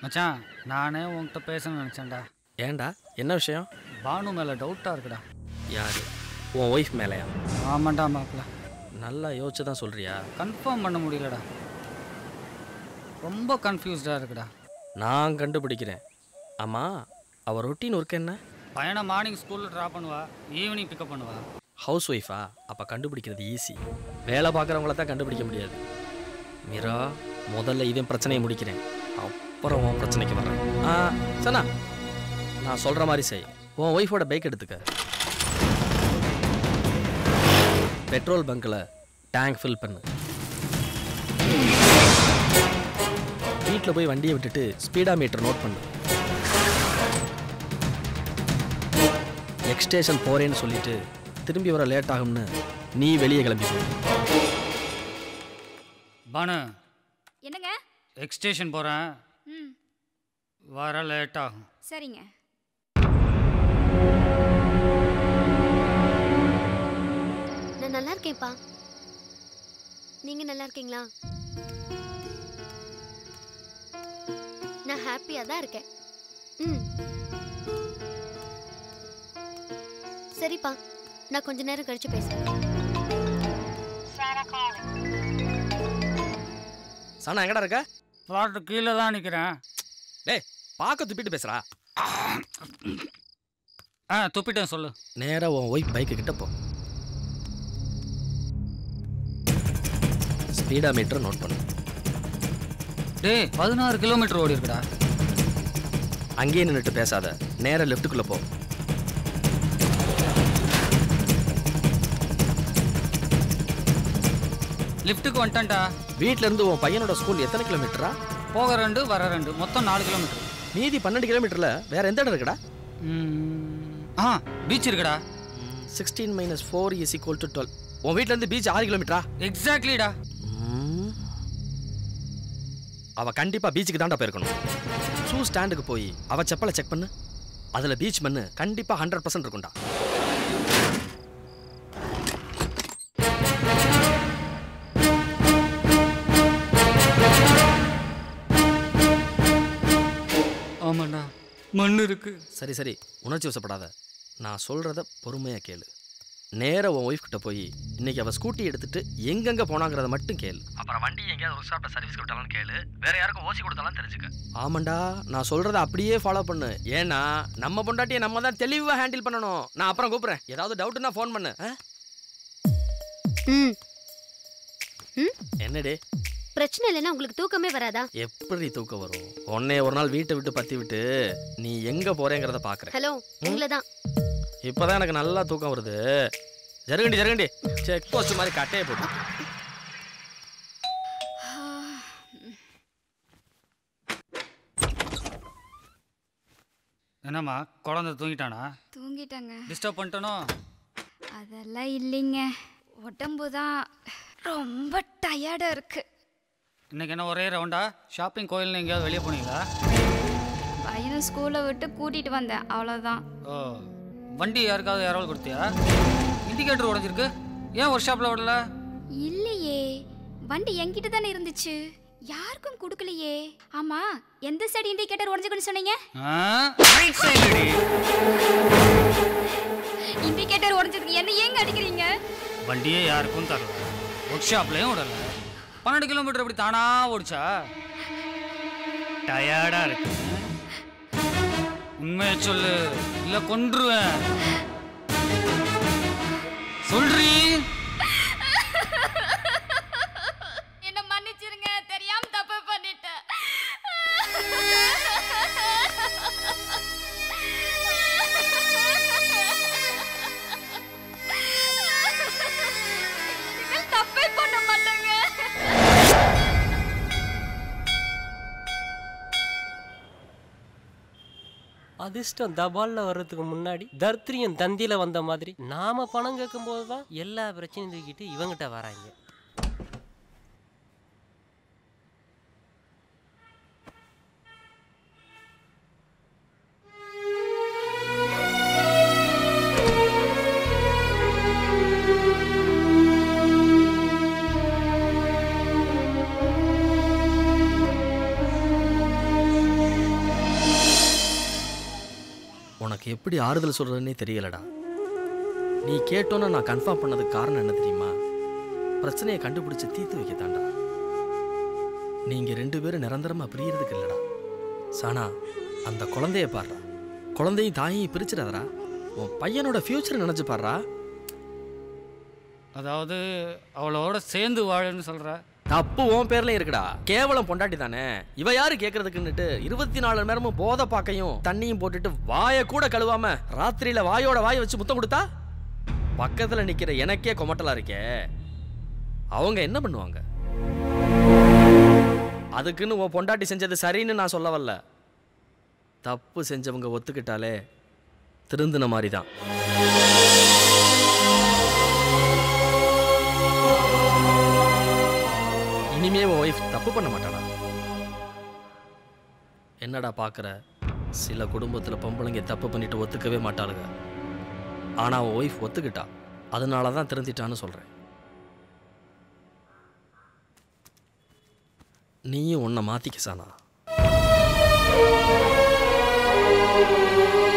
மச்சான் நானே உன்கிட்ட பேசணும்னு நினச்சேன்டா. ஏன்டா என்ன விஷயம்? பானு மேலே டவுட்டாக இருக்குடா. யார்? உன் ஒய்ஃப் மேலேயா? ஆமாண்டா மாப்பிள்ள. நல்லா யோசிச்சு தான் சொல்கிறியா? கன்ஃபார்ம் பண்ண முடியலடா, ரொம்ப கன்ஃபியூஸ்டாக இருக்குடா. நான் கண்டுபிடிக்கிறேன். ஆமாம், அவள் ரொட்டீன் ஒர்க் என்ன? பையனை மார்னிங் ஸ்கூலில் ட்ராப் பண்ணுவா, ஈவினிங் பிக்கப் பண்ணுவா. ஹவுஸ் ஒய்ஃபா? அப்போ கண்டுபிடிக்கிறது ஈஸி. வேலை பார்க்குறவங்கள தான் கண்டுபிடிக்க முடியாது. மீரா, முதல்ல இதன் பிரச்சனையை முடிக்கிறேன், அப்புறம் உன் பிரச்சனைக்கு வர்றேன். சனா, நான் சொல்கிற மாதிரி செய். உன் ஒய்ஃபோட பைக் எடுத்துக்க, பெட்ரோல் பங்க்கில் டேங்க் ஃபில் பண்ணு. வீட்டில் போய் வண்டியை விட்டுட்டு ஸ்பீடா மீட்டர் நோட் பண்ணு. நெக்ஸ்ட் ஸ்டேஷன் போகிறேன்னு சொல்லிட்டு திரும்பி வர லேட் ஆகும்னு நீ வெளியே கிளம்பி போ. பானு, என்னங்க? எக்ஸ்டேஷன் போகிறேன், வர லேட் ஆகும். சரிங்க. நான் நல்லா இருக்கேன்ப்பா, நீங்க நல்லா இருக்கீங்களா? நான் ஹாப்பியா தான் இருக்கேன். சரிப்பா, நான் கொஞ்ச நேரம் கழிச்சு பேசுறேன். சனா எங்கடா இருக்க? பிளாட்டு கீழே தான் நிற்கிறேன். டேய், பார்க்க துப்பிட்டு பேசுறா. துப்பிட்டேன், சொல்லு. நேராக உன் ஒய்ஃப் பைக்கு கிட்ட போ, ஸ்பீடா மீட்டர் நோட் பண்ணு. டேய், 16 கிலோமீட்டர் ஓடி இருக்குடா. அங்கேயே நின்றுட்டு பேசாத, நேராக லெஃப்ட்டுக்குள்ளே போ. லிஃப்ட்டுக்கு வந்துட்டேன்டா. வீட்டில இருந்து உன் பையனோட ஸ்கூல் எத்தனை கிலோமீட்டரா? போக 2 வர 2, மொத்தம் 4 கிலோமீட்டர். மீதி 12 கிலோமீட்டர்ல வேற எந்த இடம் இருக்குடா? பீச் இருக்குடா. 16 - 4 = 12. உன் வீட்ல இருந்து பீச் 6 கிலோமீட்டரா? எக்ஸாக்ட்லிடா. அவ கண்டிப்பா பீச்சுக்கு தாண்டா போயிருக்கணும். ஷூ ஸ்டாண்டுக்கு போய் அவ செப்பலை செக் பண்ணு, அதுல பீச் மண்ணு கண்டிப்பா 100% இருக்கும்டா. ஆமாண்ணா, மண்ணு இருக்கு. சரி சரி, உணர்ச்சி வசப்படாத, நான் சொல்றத பொறுமையா கேளு. நேரா உன் ஒய்ஃப் கிட்ட போய் இன்னைக்கு அவ ஸ்கூட்டி எடுத்துட்டு எங்கெங்க போனாங்கிறத மட்டும் கேளு. அப்புறம் வண்டி எங்கேயாவது ஒர்க் ஷாப்ல சர்வீஸ் விட்டாலும் கேளு, வேற யாருக்கும் ஓசி கொடுத்தாலும் தெரிஞ்சுக்க. ஆமாண்டா, நான் சொல்றத அப்படியே ஃபாலோ பண்ணு. ஏன்னா நம்ம பொண்டாட்டியை நம்ம தான் தெளிவா ஹேண்டில் பண்ணணும். நான் அப்புறம் கூப்பிடுறேன், ஏதாவது டவுட்னா ஃபோன் பண்ணு. என்னடே பிரச்சனை இல்லைன்னா உங்களுக்கு தூக்கமே வராதா? எப்படி தூக்கம் வரும்? உன்னை ஒரு நாள் வீட்டை விட்டு பத்தி விட்டு நீ எங்க போறேங்கிறத பாக்குறேன். ஹலோ, உங்களதான். இப்பதான் எனக்கு நல்லா தூக்கம் வருது. ஜருகண்டி ஜருகண்டி, செக் போஸ்ட் மாதிரி கட்டையை போட்டு. என்னம்மா, குழந்தை தூங்கிட்டானா? தூங்கிட்டாங்க. டிஸ்டர்ப் பண்ணிட்டனோ? அதெல்லாம் இல்லைங்க, உடம்பு தான் ரொம்ப டயர்டா இருக்கு. இன்னைக்கு என்ன ஒரே ரவுண்டா? ஷாப்பிங், கோயில்னு எங்கேயாவது வெளியே போனீங்களா? பையனை ஸ்கூலை விட்டு கூட்டிட்டு வந்தேன், அவ்வளோதான். ஓ, வண்டி யாருக்காவது யாராவது கொடுத்தியா? இண்டிகேட்டர் உடஞ்சிருக்கு, ஏன் ஒர்க் ஷாப்பில் விடல? இல்லையே, வண்டி என்கிட்ட தானே இருந்துச்சு, யாருக்கும் கொடுக்கலையே. ஆமா, எந்த சைடு இண்டிகேட்டர் உடஞ்சுக்குன்னு சொன்னீங்க? Right side. இண்டிகேட்டர் உடஞ்சதுக்கு என்ன ஏங்க அடிக்கிறீங்க? வண்டியே யாருக்கும் தரல, ஒர்க் ஷாப்லேயும் விடல. 12 கிலோமீட்டர் எப்படி தானா ஓடிச்சா? டயர்டா இருக்கு. உண்மையை சொல்லு, இல்ல கொன்றுவேன். சொல்றீ? என்ன மன்னிச்சிருங்க, தெரியாம தப்பு பண்ணிட்டேன். தப்பே பண்ண மாட்டேங்க. அதிர்ஷ்டம் தபால்ல வர்றதுக்கு முன்னாடி தர்த்திரியம் தந்தியில வந்த மாதிரி நாம பணம் கேட்கும் போதுதான் எல்லா பிரச்சனையும் தூக்கிட்டு இவங்கிட்ட வராங்க. உனக்கு எப்படி ஆறுதல் சொல்கிறதுனே தெரியலடா. நீ கேட்டோன்னா நான் கன்ஃபார்ம் பண்ணதுக்கு காரணம் என்ன தெரியுமா? பிரச்சனையை கண்டுபிடிச்சி தீர்த்து வைக்கத்தாண்டா. நீங்கள் 2 பேரும் நிரந்தரமாக பிரியறதுக்கு இல்லைடா. சானா, அந்த குழந்தைய பாடுறா. குழந்தையும் தாயையும் பிரிச்சிடாதடா. உன் பையனோட ஃப்யூச்சர் நினச்சி பாடுறா. அதாவது அவளோட சேர்ந்து வாழன்னு சொல்கிற? தப்பு உன் பேர்லையும் இருக்குடா. கேவலம் பொண்டாட்டி தானே. இவ யாரு கேட்கறதுக்குன்னுட்டு 24 மணி நேரமும் போதை பாக்கையும் தண்ணியும் போட்டுட்டு வாயை கூட கழுவாம ராத்திரியில வாயோட வாயை வச்சு முத்தம் கொடுத்தா பக்கத்தில் நிற்கிற எனக்கே கொமட்டலா இருக்கே. அவங்க என்ன பண்ணுவாங்க? அதுக்குன்னு உன் பொண்டாட்டி செஞ்சது சரின்னு நான் சொல்ல வரல. தப்பு செஞ்சவங்க ஒத்துக்கிட்டாலே திருந்தின மாதிரி தான். இனிமே உன் ஒய்ஃப் தப்பு பண்ண மாட்டாடா. என்னடா பார்க்குற? சில குடும்பத்தில் பொம்பளைங்க தப்பு பண்ணிட்டு ஒத்துக்கவே மாட்டாளுங்க. ஆனால் அவன் ஒய்ஃப் ஒத்துக்கிட்டா. அதனால தான் திருந்திட்டான்னு சொல்கிறேன். நீயும் உன்னை மாற்றிக்க சானா.